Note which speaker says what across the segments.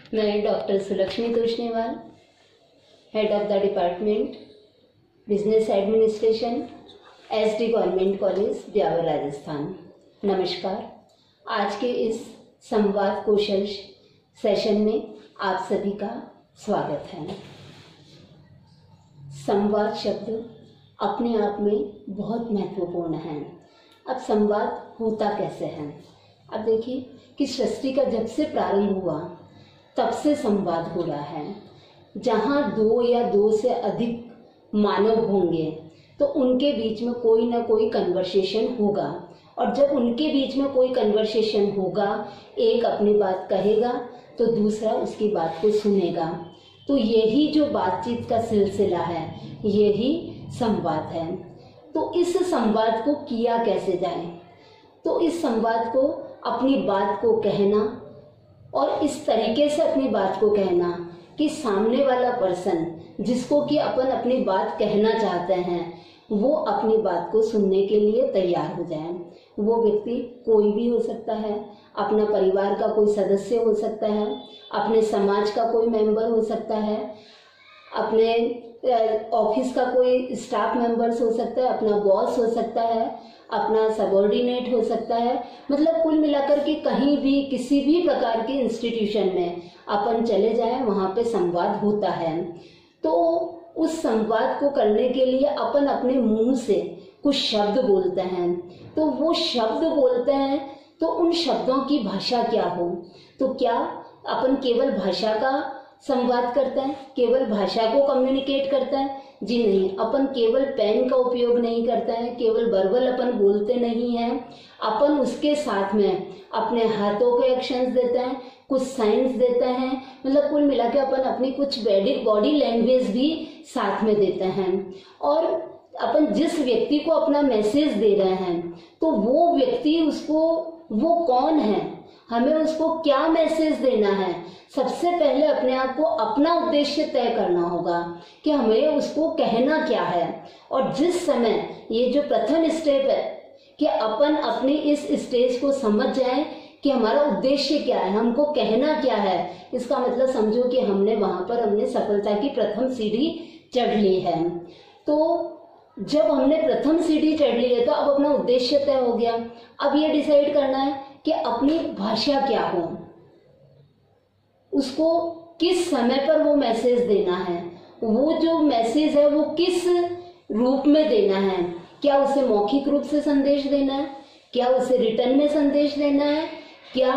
Speaker 1: मैं doctor Sulakshmi Toshniwal, head of the department business administration, SD government college, Beawar, Rajasthan. नमस्कार। आज के इस संवाद कौशल सेशन में आप सभी का स्वागत है। संवाद शब्द अपने आप में बहुत महत्वपूर्ण है। अब संवाद होता कैसे है? अब देखिए कि सृष्टि का जब से प्रारंभ हुआ तब से संवाद हो रहा है। जहाँ दो या दो से अधिक मानव होंगे तो उनके बीच में कोई ना कोई कन्वर्सेशन होगा, और जब उनके बीच में कोई कन्वर्सेशन होगा, एक अपनी बात कहेगा तो दूसरा उसकी बात को सुनेगा। तो यही जो बातचीत का सिलसिला है, यही संवाद है। तो इस संवाद को किया कैसे जाए? तो इस संवाद को अपनी बात को कहना, और इस तरीके से अपनी बात को कहना कि सामने वाला पर्सन जिसको कि अपन अपनी बात कहना चाहते हैं वो अपनी बात को सुनने के लिए तैयार हो जाए। वो व्यक्ति कोई भी हो सकता है, अपना परिवार का कोई सदस्य हो सकता है, अपने समाज का कोई मेंबर हो सकता है, अपने ऑफिस का कोई स्टाफ मेंबर्स हो सकता है, अपना बॉस हो सकता है, अपना सबऑर्डिनेट हो सकता है। मतलब कुल मिलाकर के कहीं भी किसी भी प्रकार के इंस्टीट्यूशन में अपन चले जाएं, वहां पे संवाद होता है। तो उस संवाद को करने के लिए अपन अपने मुंह से कुछ शब्द बोलते हैं। तो वो शब्द बोलते हैं तो उन शब्दों की भाषा क्या हो? तो क्या अपन केवल भाषा का संवाद करते हैं, केवल भाषा को कम्युनिकेट करता है? जी नहीं। अपन केवल पेन का उपयोग नहीं करते हैं, केवल वर्बल अपन बोलते नहीं हैं। अपन उसके साथ में अपने हाथों के एक्शंस देते हैं, कुछ साइंस देते हैं। मतलब कुल मिला के अपन अपनी कुछ बॉडी लैंग्वेज भी साथ में देते हैं। और अपन जिस व्यक्ति को अपना मैसेज दे रहे हैं तो वो व्यक्ति वो कौन है, हमें उसको क्या मैसेज देना है, सबसे पहले अपने आप को अपना उद्देश्य तय करना होगा कि हमें उसको कहना क्या है। और जिस समय ये जो प्रथम स्टेप है कि अपन अपनी इस स्टेज को समझ जाएं कि हमारा उद्देश्य क्या है, हमको कहना क्या है, इसका मतलब समझो कि हमने वहां पर सफलता की प्रथम सीढ़ी चढ़ ली है। तो जब हमने प्रथम सीढ़ी चढ़ ली है तो अब अपना उद्देश्य तय हो गया। अब ये डिसाइड करना है कि अपनी भाषा क्या हो, उसको किस समय पर वो मैसेज देना है, वो जो मैसेज है वो किस रूप में देना है। क्या उसे मौखिक रूप से संदेश देना है, क्या उसे रिटर्न में संदेश देना है, क्या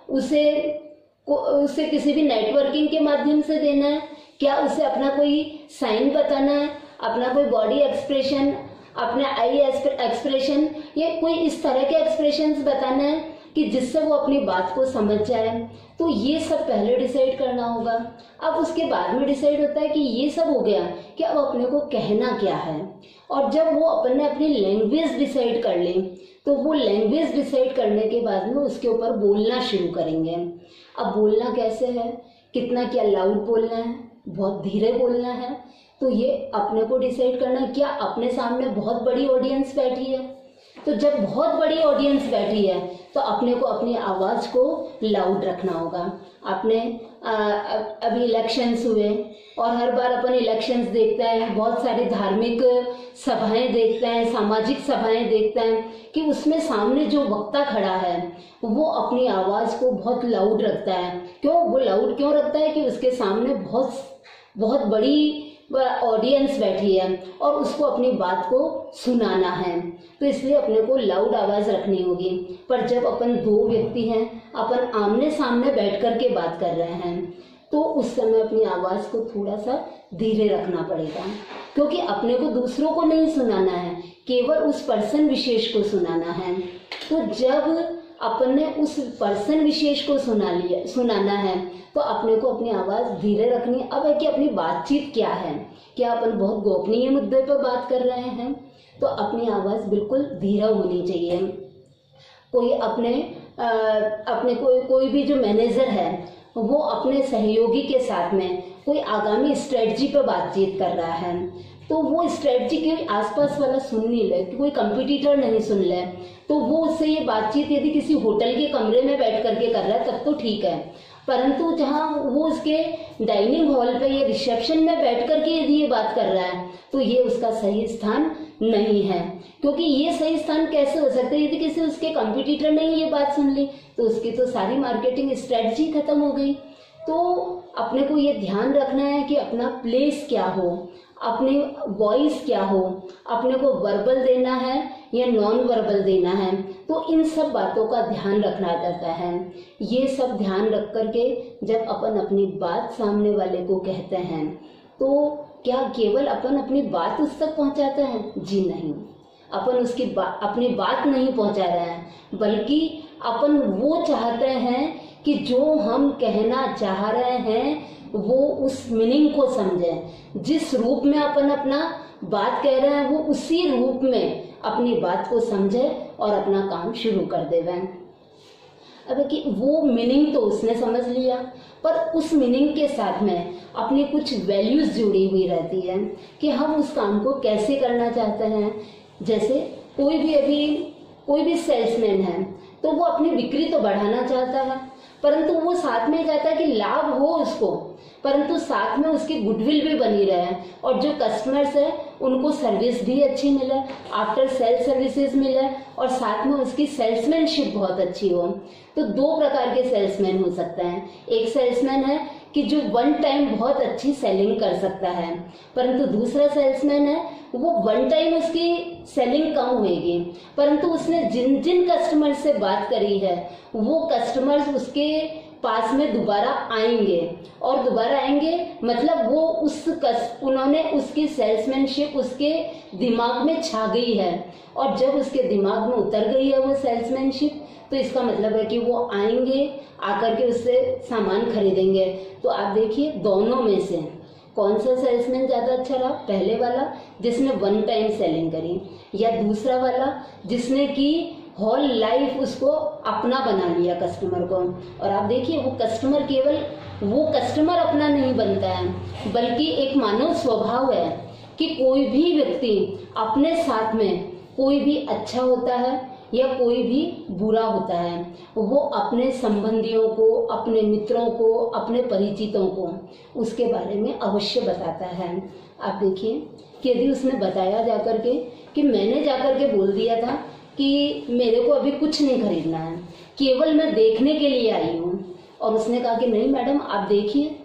Speaker 1: उसे किसी भी नेटवर्किंग के माध्यम से देना है, क्या उसे अपना कोई साइन बताना है, अपना कोई बॉडी एक्सप्रेशन, अपना आई एक्सप्रेशन, या कोई इस तरह के एक्सप्रेशंस बताना है कि जिससे वो अपनी बात को समझ जाए। तो ये सब पहले डिसाइड करना होगा। अब उसके बाद में डिसाइड होता है कि ये सब हो गया कि अब अपने को कहना क्या है। और जब वो अपन ने अपनी लैंग्वेज डिसाइड कर ली तो वो लैंग्वेज डिसाइड करने के बाद में उसके ऊपर बोलना शुरू करेंगे। अब बोलना कैसे है, कितना क्या लाउड बोलना है, बहुत धीरे बोलना है, तो ये अपने को डिसाइड करना है। क्या अपने सामने बहुत बड़ी ऑडियंस बैठी है? तो जब बहुत बड़ी ऑडियंस बैठी है तो अपने को अपनी आवाज को लाउड रखना होगा। अपने अभी इलेक्शंस हुए और हर बार अपन इलेक्शंस देखते हैं, बहुत सारी धार्मिक सभाएं देखते हैं, सामाजिक सभाएं देखते हैं कि उसमें सामने जो वक्ता खड़ा है वो अपनी आवाज को बहुत लाउड रखता है। क्यों वो लाउड क्यों रखता है? कि उसके सामने बहुत बड़ी ऑडियंस बैठी है और उसको अपनी बात को सुनाना है, तो इसलिए अपने को लाउड आवाज रखनी होगी। पर जब अपन दो व्यक्ति हैं, अपन आमने सामने बैठ कर के बात कर रहे हैं, तो उस समय अपनी आवाज को थोड़ा सा धीरे रखना पड़ेगा, क्योंकि अपने को दूसरों को नहीं सुनाना है, केवल उस पर्सन विशेष को सुनाना है। तो जब अपन ने उस पर्सन विशेष को सुनाना है तो अपने को अपनी आवाज धीरे रखनी है। अब है कि अपनी बातचीत क्या है, क्या अपन बहुत गोपनीय मुद्दे पर बात कर रहे हैं, तो अपनी आवाज बिल्कुल धीरा होनी चाहिए। कोई अपने कोई भी जो मैनेजर है वो अपने सहयोगी के साथ में कोई आगामी स्ट्रेटजी पर बातचीत कर रहा है, तो वो स्ट्रेटजी के आसपास वाला सुन नहीं ले, कोई कंपटीटर नहीं सुन ले, तो वो उससे ये बातचीत यदि किसी होटल के कमरे में बैठ करके कर रहा है तब तो ठीक है। परंतु जहाँ वो उसके डाइनिंग हॉल पे या रिसेप्शन में बैठ कर के यदि ये बात कर रहा है तो ये उसका सही स्थान नहीं है। क्योंकि ये सही स्थान कैसे हो सकता है, यदि किसी उसके कंपटीटर ने ये बात सुन ली तो उसकी तो सारी मार्केटिंग स्ट्रेटजी खत्म हो गई। तो अपने को ये ध्यान रखना है कि अपना प्लेस क्या हो, अपनी वॉइस क्या हो, अपने को वर्बल देना है या नॉन वर्बल देना है, तो इन सब बातों का ध्यान रखना जाता है। ये सब ध्यान रख करके जब अपन अपनी बात सामने वाले को कहते हैं तो क्या केवल अपन अपनी बात उस तक पहुंचाते हैं? जी नहीं, अपन उसकी अपनी बात नहीं पहुंचा रहे हैं, बल्कि अपन वो चाहते हैं कि जो हम कहना चाह रहे हैं वो उस मीनिंग को समझें। जिस रूप में अपन अपना बात कह रहे हैं वो उसी रूप में अपनी बात को समझे और अपना काम शुरू कर देवे। अब कि वो मीनिंग तो उसने समझ लिया, पर उस मीनिंग के साथ में अपनी कुछ वैल्यूज जुड़ी हुई रहती है कि हम उस काम को कैसे करना चाहते हैं। जैसे कोई भी सेल्समैन है तो वो अपनी बिक्री तो बढ़ाना चाहता है, परंतु वो साथ में चाहता है कि लाभ हो उसको, परंतु साथ में उसकी गुडविल भी बनी रहे और जो कस्टमर्स है उनको सर्विस भी अच्छी मिले, आफ्टर सेल सर्विसेज मिले और साथ में उसकी सेल्समैनशिप बहुत अच्छी हो। तो दो प्रकार के सेल्समैन हो सकते हैं। एक सेल्समैन है कि जो वन टाइम बहुत अच्छी सेलिंग कर सकता है, परंतु दूसरा सेल्समैन है वो वन टाइम उसकी सेलिंग कम होगी, परंतु उसने जिन जिन कस्टमर से बात करी है वो कस्टमर्स उसके पास में दोबारा आएंगे, और दोबारा आएंगे मतलब वो उन्होंने उसकी सेल्समैनशिप उसके दिमाग में छा गई है, और जब उसके दिमाग में उतर गई है वो सेल्समैनशिप तो इसका मतलब है कि वो आएंगे, आकर के उससे सामान खरीदेंगे। तो आप देखिए दोनों में से कौन सा सेल्समैन ज्यादा अच्छा रहा, पहले वाला जिसने वन टाइम सेलिंग करी या दूसरा वाला जिसने की होल लाइफ उसको अपना बना लिया कस्टमर को। और आप देखिए वो कस्टमर केवल वो कस्टमर अपना नहीं बनता है, बल्कि एक मानव स्वभाव है कि कोई भी व्यक्ति अपने साथ में कोई भी अच्छा होता है या कोई भी बुरा होता है, वो अपने संबंधियों को, अपने मित्रों को, अपने परिचितों को उसके बारे में अवश्य बताता है। आप देखिए कि यदि उसने बताया जाकर के कि मैंने जाकर के बोल दिया था कि मेरे को अभी कुछ नहीं खरीदना है, केवल मैं देखने के लिए आई हूँ, और उसने कहा कि नहीं मैडम आप देखिए,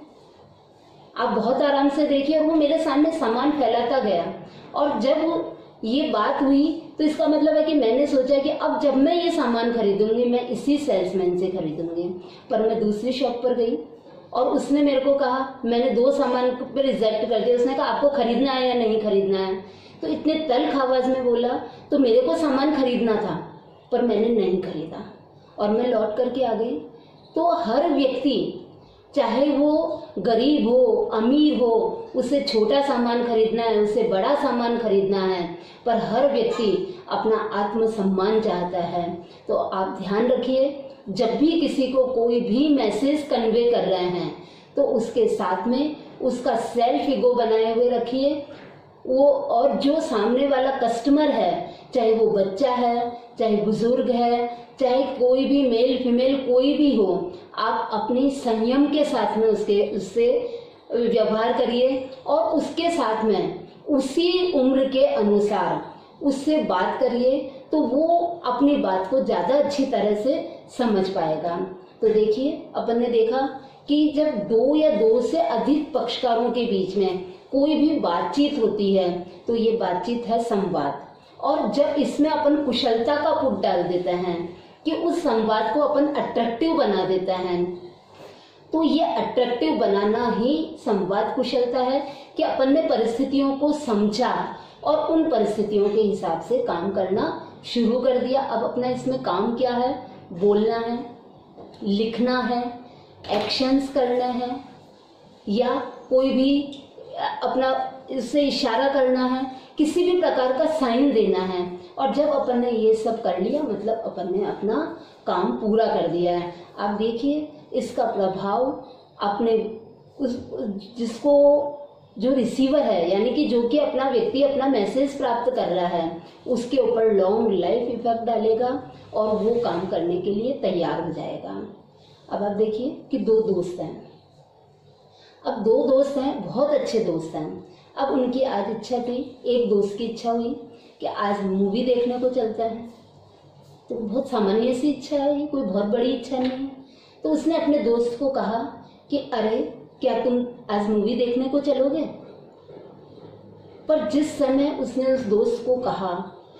Speaker 1: आप बहुत आराम से देखिए, और वो मेरे सामने सामान फैलाता गया। और जब ये बात हुई तो इसका मतलब है कि मैंने सोचा कि अब जब मैं ये सामान खरीदूंगी मैं इसी सेल्समैन से खरीदूंगी। पर मैं दूसरी शॉप पर गई और उसने मेरे को कहा, मैंने 2 सामान पे रिजेक्ट कर दिया, उसने कहा आपको खरीदना है या नहीं खरीदना है। तो इतने तल्ख आवाज में बोला, तो मेरे को सामान खरीदना था पर मैंने नहीं खरीदा और मैं लौट करके आ गई। तो हर व्यक्ति चाहे वो गरीब हो अमीर हो, उसे छोटा सामान खरीदना है, उसे बड़ा सामान खरीदना है, पर हर व्यक्ति अपना आत्मसम्मान चाहता है। तो आप ध्यान रखिए, जब भी किसी को कोई भी मैसेज कन्वे कर रहे हैं तो उसके साथ में उसका सेल्फ ईगो बनाए हुए रखिए। वो और जो सामने वाला कस्टमर है, चाहे वो बच्चा है, चाहे बुजुर्ग है, चाहे कोई भी मेल फीमेल कोई भी हो, आप अपनी संयम के साथ में उससे व्यवहार करिए और उसके साथ में उसी उम्र के अनुसार उससे बात करिए, तो वो अपनी बात को ज्यादा अच्छी तरह से समझ पाएगा। तो देखिए अपन ने देखा कि जब 2 या 2 से अधिक पक्षकारों के बीच में कोई भी बातचीत होती है तो ये बातचीत है संवाद। और जब इसमें अपन कुशलता का पुट डाल देते हैं कि उस संवाद को अपन अट्रैक्टिव बना देते हैं, तो ये अट्रैक्टिव बनाना ही संवाद कुशलता है कि अपन ने परिस्थितियों को समझा और उन परिस्थितियों के हिसाब से काम करना शुरू कर दिया। अब अपना इसमें काम क्या है, बोलना है, लिखना है, एक्शंस करना है, या कोई भी अपना इससे इशारा करना है, किसी भी प्रकार का साइन देना है। और जब अपन ने ये सब कर लिया मतलब अपन ने अपना काम पूरा कर दिया है। आप देखिए इसका प्रभाव अपने जिसको जो रिसीवर है, यानी कि जो कि अपना व्यक्ति अपना मैसेज प्राप्त कर रहा है, उसके ऊपर लॉन्ग लाइफ इफेक्ट डालेगा और वो काम करने के लिए तैयार हो जाएगा। अब आप देखिए कि दो दोस्त हैं। अब दो दोस्त हैं, बहुत अच्छे दोस्त हैं। अब उनकी आज इच्छा थी, एक दोस्त की इच्छा हुई कि आज मूवी देखने को चलता है। तो बहुत सामान्य सी इच्छा है, कोई बहुत बड़ी इच्छा नहीं है। तो उसने अपने दोस्त को कहा कि अरे क्या तुम आज मूवी देखने को चलोगे? पर जिस समय उसने उस दोस्त को कहा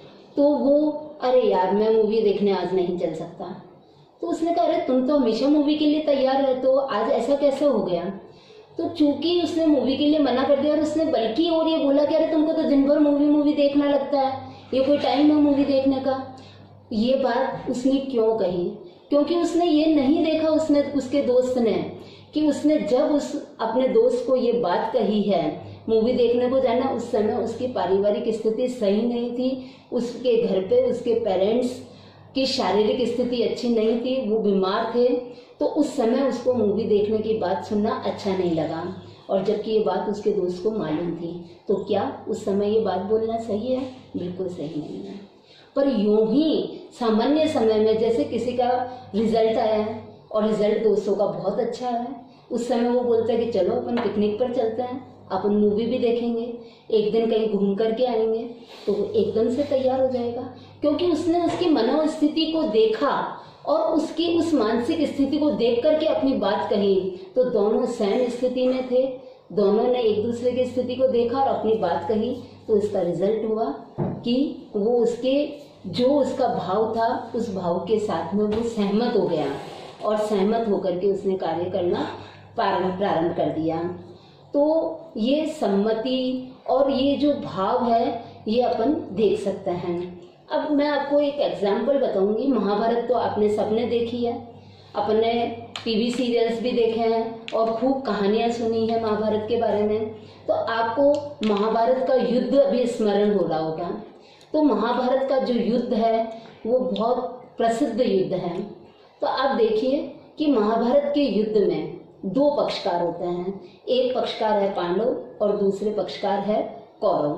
Speaker 1: तो वो अरे यार मैं मूवी देखने आज नहीं चल सकता। तो उसने कहा अरे तुम तो हमेशा मूवी के लिए तैयार रहते हो, आज ऐसा कैसे हो गया? तो चूंकि उसने मूवी के लिए मना कर दिया और उसने बल्कि और ये बोला कि अरे तुमको तो दिन भर मूवी देखना लगता है, ये कोई टाइम है मूवी देखने का। ये बात उसने क्यों कही? क्योंकि उसने ये नहीं देखा, उसने उसके दोस्त ने, कि उसने जब उस अपने दोस्त को ये बात कही है मूवी देखने को जाना, उस समय उसकी पारिवारिक स्थिति सही नहीं थी। उसके घर पे उसके पेरेंट्स की शारीरिक स्थिति अच्छी नहीं थी, वो बीमार थे। तो उस समय उसको मूवी देखने की बात सुनना अच्छा नहीं लगा। और जबकि ये बात उसके दोस्त को मालूम थी, तो क्या उस समय ये बात बोलना सही है? बिल्कुल सही नहीं है। पर यूं ही सामान्य समय में जैसे किसी का रिजल्ट आया है और रिजल्ट दोस्तों का बहुत अच्छा है, उस समय वो बोलता है कि चलो अपन पिकनिक पर चलते हैं, अपन मूवी भी देखेंगे, एक दिन कहीं घूम करके आएंगे। तो वो एकदम से तैयार हो जाएगा, क्योंकि उसने उसकी मनोस्थिति को देखा और उसकी उस मानसिक स्थिति को देख करके अपनी बात कही। तो दोनों सेम स्थिति में थे, दोनों ने एक दूसरे की स्थिति को देखा और अपनी बात कही। तो इसका रिजल्ट हुआ कि वो उसके जो उसका भाव था उस भाव के साथ में वो सहमत हो गया और सहमत होकर के उसने कार्य करना प्रारंभ कर दिया। तो ये सम्मति और ये जो भाव है ये अपन देख सकते हैं। अब मैं आपको एक एग्जाम्पल बताऊंगी। महाभारत तो आपने सबने देखी है, अपने टीवी सीरियल्स भी देखे हैं और खूब कहानियां सुनी है महाभारत के बारे में। तो आपको महाभारत का युद्ध अभी स्मरण हो रहा होगा। तो महाभारत का जो युद्ध है वो बहुत प्रसिद्ध युद्ध है। तो आप देखिए कि महाभारत के युद्ध में दो पक्षकार होते हैं, एक पक्षकार है पांडव और दूसरे पक्षकार है कौरव।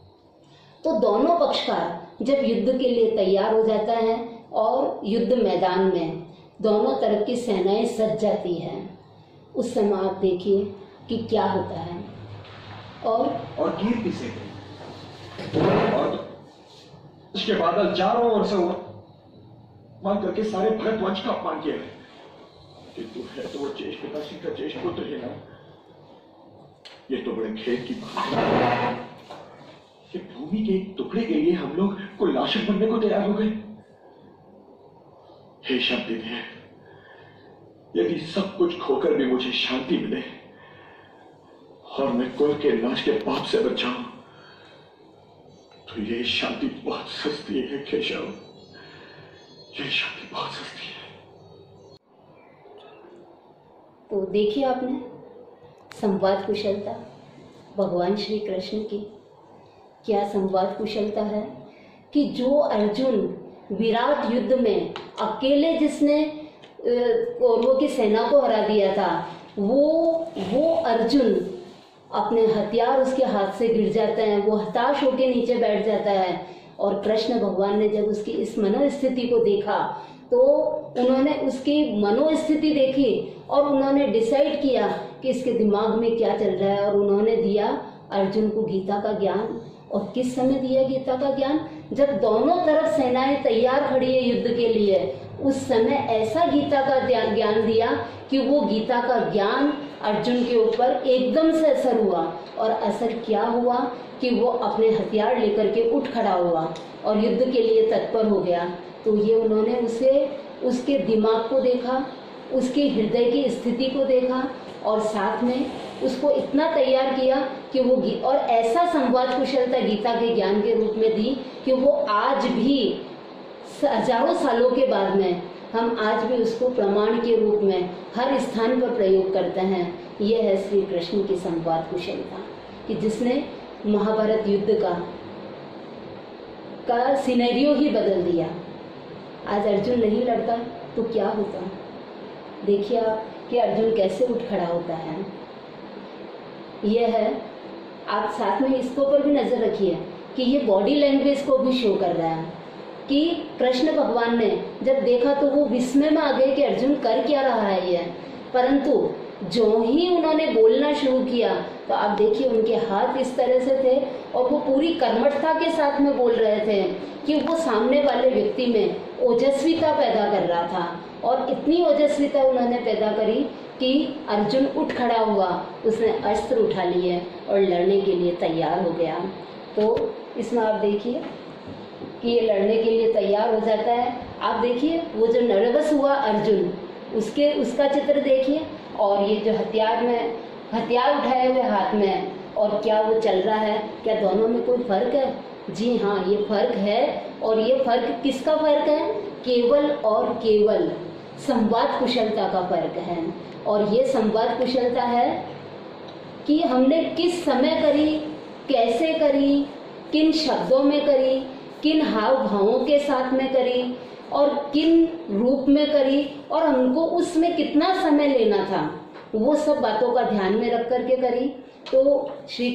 Speaker 1: तो दोनों पक्षकार जब युद्ध के लिए तैयार हो जाता है और युद्ध मैदान में दोनों तरफ की सेनाएं सज जाती हैं, उस समय आप देखिए कि क्या होता है। और
Speaker 2: कीर किसे और उसके बादल चारों ओर से मान करके सारे भरतवंश का अपमान किया है। तू है तो वो जेष्ठ पिताश्री का जेष्ठ पुत्र है ना। ये तो बड़े खेद की बात है कि भूमि के एक टुकड़े के लिए हम लोग कोई लाशक बनने को तैयार हो गए। हे शांति दे, यदि सब कुछ खोकर भी मुझे शांति मिले और मैं कुल के नाश के पाप से बचाऊं, तो ये शांति बहुत सस्ती है केशव, ये शांति बहुत सस्ती है।
Speaker 1: तो देखिए आपने संवाद कुशलता भगवान श्री कृष्ण की, क्या संवाद कुशलता है कि जो अर्जुन विराट युद्ध में अकेले जिसने कौरवों की सेना को हरा दिया था, वो अर्जुन अपने हथियार उसके हाथ से गिर जाते हैं, वो हताश होकर नीचे बैठ जाता है। और कृष्ण भगवान ने जब उसकी इस मनोस्थिति को देखा तो उन्होंने उसकी मनोस्थिति देखी और उन्होंने डिसाइड किया कि इसके दिमाग में क्या चल रहा है, और उन्होंने दिया अर्जुन को गीता का ज्ञान। और किस समय दिया गीता का ज्ञान? जब दोनों तरफ सेनाएं तैयार खड़ी है युद्ध के लिए, उस समय ऐसा गीता का ज्ञान दिया कि वो गीता का ज्ञान अर्जुन के ऊपर एकदम से असर हुआ। और असर क्या हुआ कि वो अपने हथियार लेकर के उठ खड़ा हुआ और युद्ध के लिए तत्पर हो गया। तो ये उन्होंने उसके दिमाग को देखा, उसके हृदय की स्थिति को देखा और साथ में उसको इतना तैयार किया कि वो और ऐसा संवाद कुशलता गीता के ज्ञान के रूप में दी कि वो आज भी हजारों सालों के बाद में हम आज भी उसको प्रमाण के रूप में हर स्थान पर प्रयोग करते हैं। यह है श्री कृष्ण की संवाद कुशलता कि जिसने महाभारत युद्ध का सिनेरियो ही बदल दिया। आज अर्जुन नहीं लड़ता तो क्या होता? देखिए आप कि अर्जुन कैसे उठ खड़ा होता है। यह है, आप साथ में इसको पर भी नजर रखिए कि ये बॉडी लैंग्वेज को भी शो कर रहा है कि कृष्ण भगवान ने जब देखा तो वो विस्मय में आ गए कि अर्जुन कर क्या रहा है ये। परंतु जो ही उन्होंने बोलना शुरू किया तो आप देखिए उनके हाथ इस तरह से थे और वो पूरी कर्मठता के साथ में बोल रहे थे कि वो सामने वाले व्यक्ति में ओजस्विता पैदा कर रहा था। और इतनी ओजस्विता उन्होंने पैदा करी कि अर्जुन उठ खड़ा हुआ, उसने अस्त्र उठा लिए और लड़ने के लिए तैयार हो गया। तो इसमें आप देखिए कि ये लड़ने के लिए तैयार हो जाता है। आप देखिए वो जो नर्वस हुआ अर्जुन, उसका चित्र देखिए, और ये जो हथियार उठाए हुए हाथ में, और क्या वो चल रहा है, क्या दोनों में कोई फर्क है? जी हाँ, ये फर्क है। और ये फर्क किसका फर्क है? केवल और केवल संवाद कुशलता का फर्क है। और ये संवाद कुशलता है कि हमने किस समय करी, कैसे करी, किन शब्दों में करी, किन हाव भावों के साथ में करी और किन रूप में करी, और हमको उसमें कितना समय लेना था, वो सब बातों का ध्यान में रख करके करी। तो श्री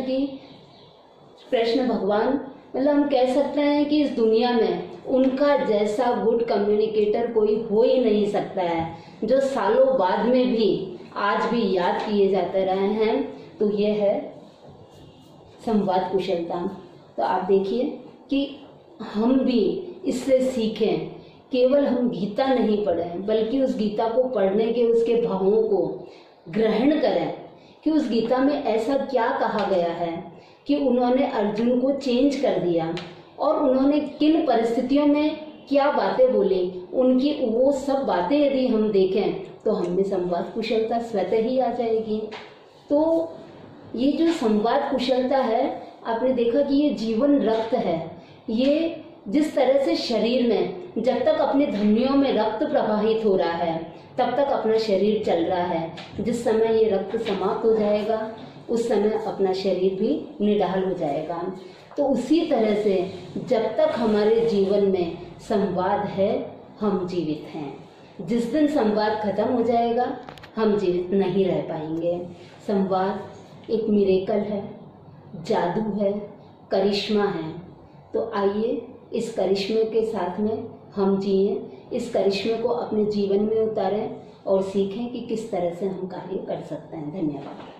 Speaker 1: कृष्ण भगवान, मतलब हम कह सकते हैं कि इस दुनिया में उनका जैसा गुड कम्युनिकेटर कोई हो ही नहीं सकता है, जो सालों बाद में भी आज भी याद किए जाते रहे हैं। तो ये है संवाद कुशलता। तो आप देखिए कि हम भी इससे सीखें, केवल हम गीता नहीं पढ़ें बल्कि उस गीता को पढ़ने के उसके भावों को ग्रहण करें कि उस गीता में ऐसा क्या कहा गया है कि उन्होंने अर्जुन को चेंज कर दिया, और उन्होंने किन परिस्थितियों में क्या बातें बोली, उनकी वो सब बातें यदि हम देखें तो हमें संवाद कुशलता स्वतः ही आ जाएगी। तो ये जो संवाद कुशलता है, आपने देखा कि ये जीवन रक्त है। ये जिस तरह से शरीर में जब तक अपने धमनियों में रक्त प्रवाहित हो रहा है तब तक अपना शरीर चल रहा है, जिस समय ये रक्त समाप्त हो जाएगा उस समय अपना शरीर भी निढाल हो जाएगा। तो उसी तरह से जब तक हमारे जीवन में संवाद है हम जीवित हैं। जिस दिन संवाद खत्म हो जाएगा हम जीवित नहीं रह पाएंगे। संवाद एक मिरेकल है, जादू है, करिश्मा है। तो आइए इस करिश्मे के साथ में हम जिएं, इस करिश्मे को अपने जीवन में उतारें और सीखें कि किस तरह से हम कार्य कर सकते हैं। धन्यवाद।